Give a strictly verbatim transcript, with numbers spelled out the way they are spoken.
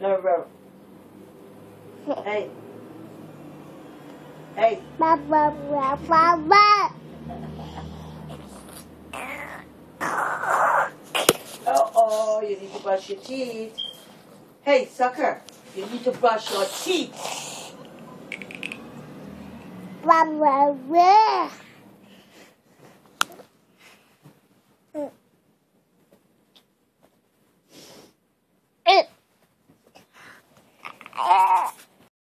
No, no. Hey. Hey. Baba, baba. Uh-oh, you need to brush your teeth. Hey, sucker, you need to brush your teeth. Baba.